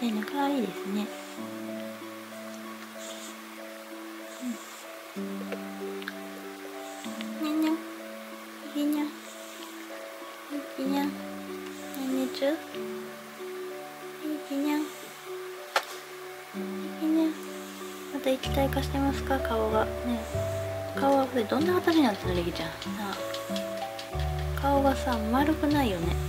ねね、可愛いですね。にゃにゃ、ひにゃ、ひにゃ、ねねちゅ、ひにゃ、ひにゃ。また一体化してますか、顔がね。顔はこれどんな形になってるの、りきちゃん。なあ、顔がさ丸くないよね。ね、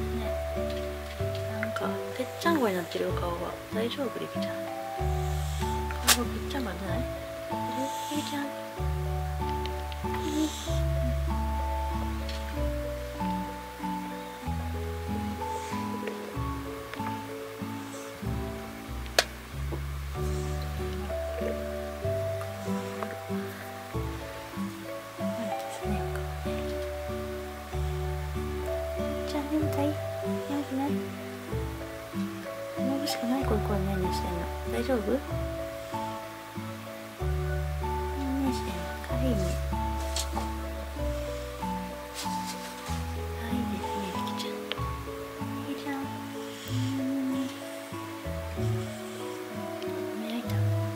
なんかぺっちゃんこになってるよ、顔が。大丈夫、りきちゃん。顔がぺっちゃんこになってない？りきちゃん。眠たい？眠くない？眩しくない？これねんねしてんの。大丈夫？ねんねしてんの。軽いね。いいですね、りきちゃん。りきちゃん。目開いた。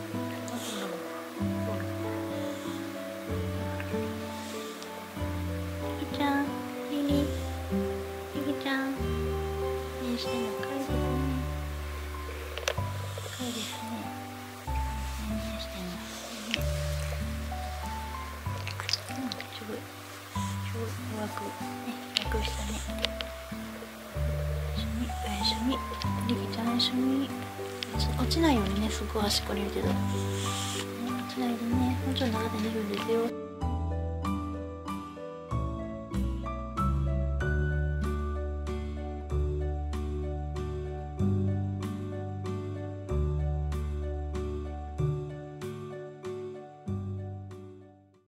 りきちゃん。りり。りきちゃん。ねしてんの。軽いですね。軽いですね。ねしてんの。ちょぶ。弱くね、弱くしたね。おやすみ。りきちゃんおやすみ。落ちないようにね、すごい端っこにいるけど、ね、落ちないでね、もうちょい長で寝るんですよ。